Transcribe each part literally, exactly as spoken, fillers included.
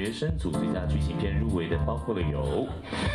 学生组最佳剧情片入围的包括了有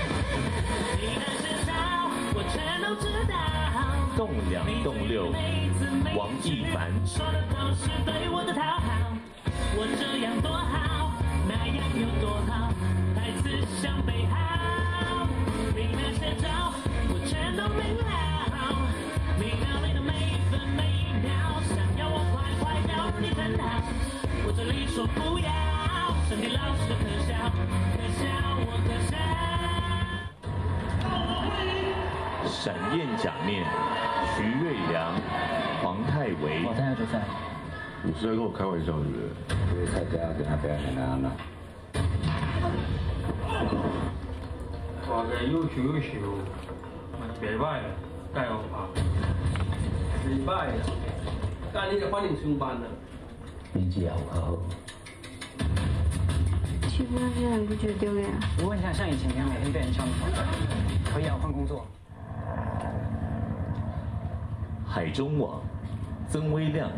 《栋梁栋六》，王一凡。说的都是对我的讨好，我这样多好，那样有多好，台词像背好，你那些招我全都明了，你脑里的每分每秒，想要我快快要你真好，我这里说不要，身体老是可笑，可笑我可笑。闪焰假面，徐瑞良、黄泰维。 我等下就在。 你是在跟我开玩笑是不是？ 因为蔡家跟他表演很难。 哇塞，又球又球，袂歹了，加油吧！袂歹了，但你得快点上班了。 年纪也好好。 欺负那些人不觉得丢脸啊？ 如果你想像以前一样每天被人敲你头，可以啊，我换工作。 海中网，曾威亮。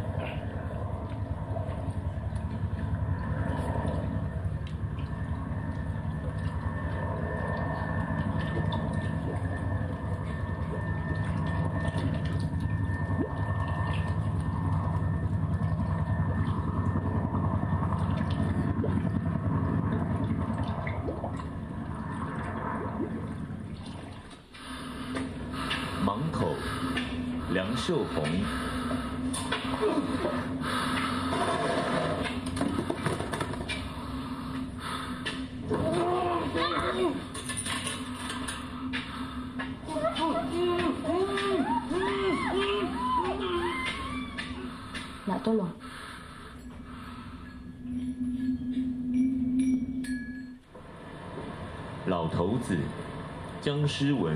盲口，梁秀红。 哪都龙。 老头子，姜诗文。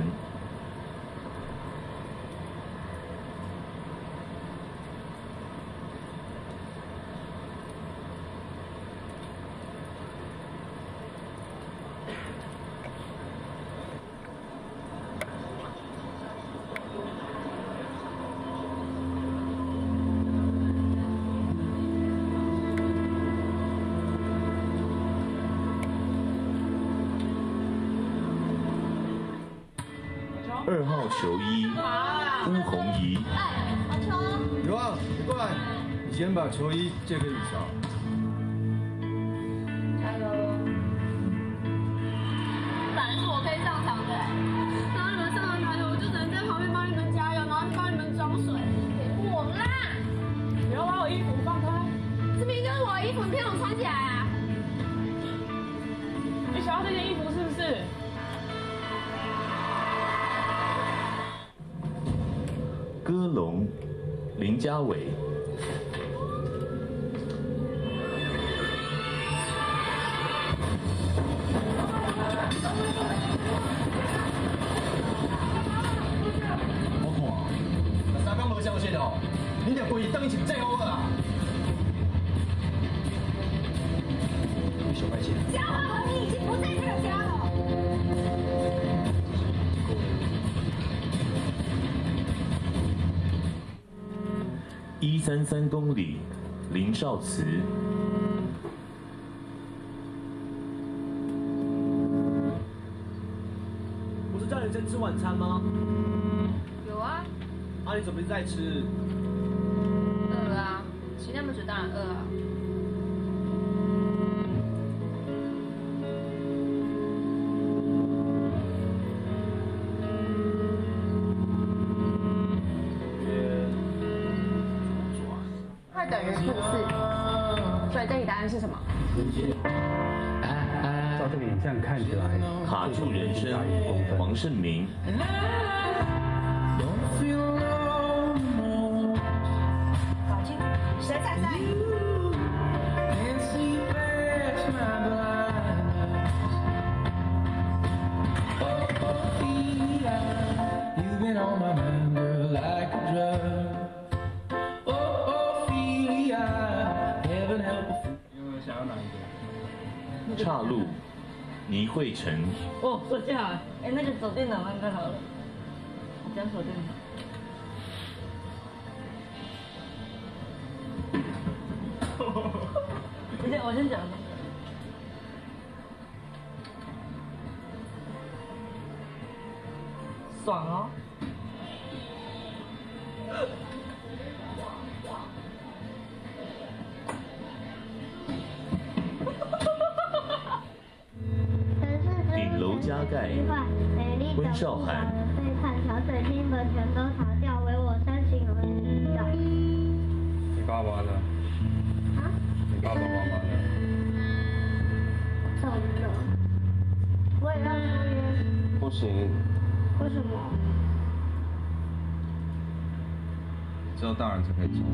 二号球衣，巫红怡。 哎，好球！ 宇旺，你过来，你先把球衣借给雨乔。 加油！本来是我可以上场的，然后你们上了台了，我就只能在旁边帮你们加油，然后去帮你们装水。给我啦！ 不要把我衣服放开！ 这明明就是我的衣服，你骗我穿起来啊！ 你想要这件衣服是不是？ 歌龙，林家伟。 我看，三刚无相信哦，你得故意当成最好啊！小白姐， 嘉华和你已经不在这个家了。 一三三公里，林少慈。 不是叫你先吃晚餐吗？ 有啊。 啊，你怎么一直在吃？ 饿了啊，吃那么久当然饿啊。 快等于负四，所以这题答案是什么？ 照这个影像看起来， 卡住人生，黄胜明。 搞清楚谁在在。 岔路，倪慧成。 哦，手机好，哎，那个手电筒按开好了，我讲手电筒。我先我先讲。 爽哦。 顶楼加盖，温少涵。 背叛小水晶粉全都逃掉，唯我深情而知道。 你爸爸呢？ 啊？ 你爸爸妈妈呢？ 怎么了？我也要抽烟。 不行。 为什么？ 只有大人才可以抽。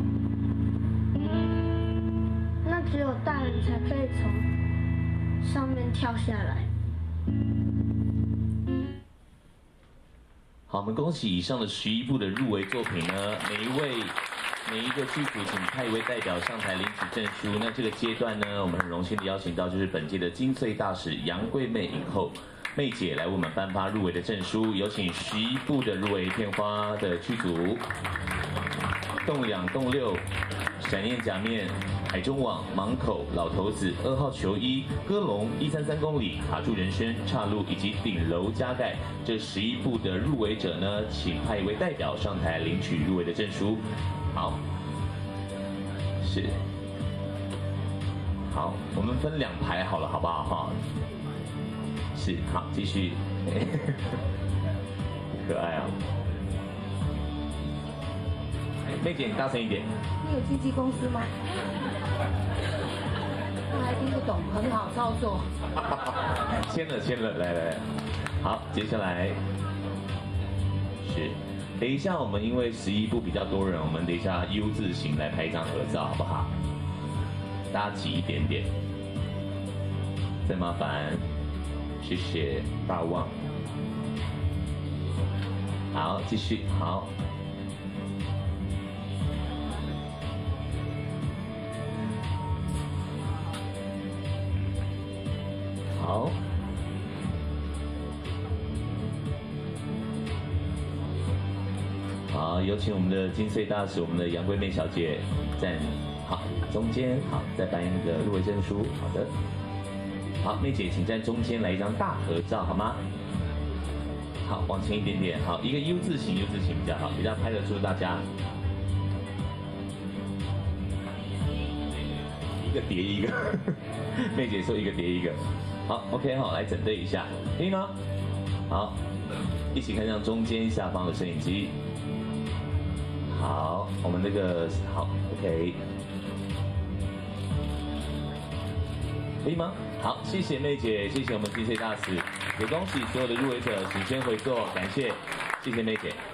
那只有大人才可以从上面跳下来。 好，我们恭喜以上的十一部的入围作品呢，每一位每一个剧组请派一位代表上台领取证书。那这个阶段呢，我们很荣幸的邀请到就是本届的金穗大使杨贵妹影后妹姐来为我们颁发入围的证书。有请十一部的入围片花的剧组：栋两、栋六、闪焰假面、海中网、盲口、老头子、二号球衣、歌龙、一三三公里、卡住人生、岔路以及顶楼加盖这十一部的入围者呢，请派一位代表上台领取入围的证书。好，是，好，我们分两排好了，好不好哈？是，好，继续，可爱啊！妹姐，你大声一点。 你有经纪公司吗？我还听不懂，很好操作。 签了，签了，来来，好，接下来是，等一下我们因为十一部比较多人，我们等一下 U 字形来拍一张合照，好不好？大家挤一点点，再麻烦，谢谢大旺。好，继续，好。好，好，有请我们的金穗大使，我们的杨贵妹小姐站好中间，好，再颁一个入围证书，好的，好，妹姐请站中间来一张大合照，好吗？好，往前一点点，好，一个 U 字形 ，U 字形比较好，比较拍得出大家。一个叠一个，妹姐说一个叠一个。好 ，OK， 好，来整对一下，可以吗？好，一起看向中间下方的摄影机。好，我们那个好 ，OK， 可以吗？好，谢谢妹姐，谢谢我们金穗大使，也恭喜所有的入围者，请先回座，感谢，谢谢妹姐。